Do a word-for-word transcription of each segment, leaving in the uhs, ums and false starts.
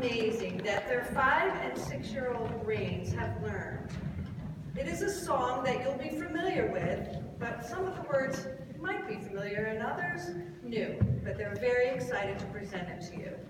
amazing that their five and six-year-old brains have learned. It is a song that you'll be familiar with, but some of the words might be familiar and others new, but they're very excited to present it to you.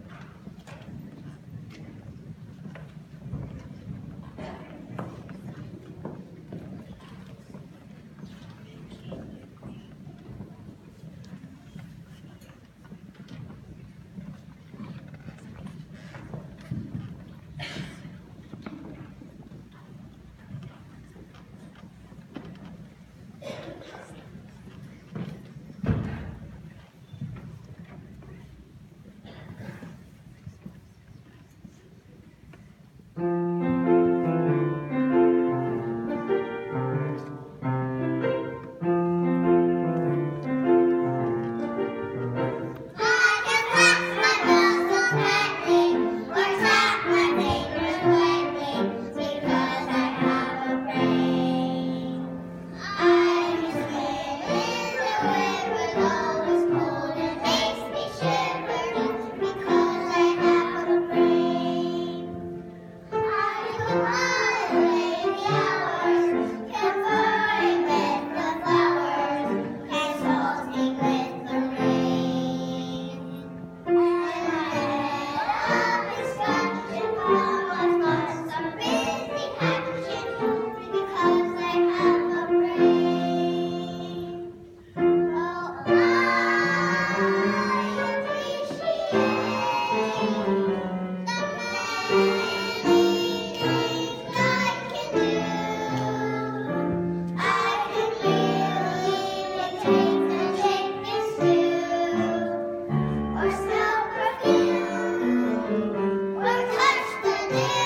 Or touch the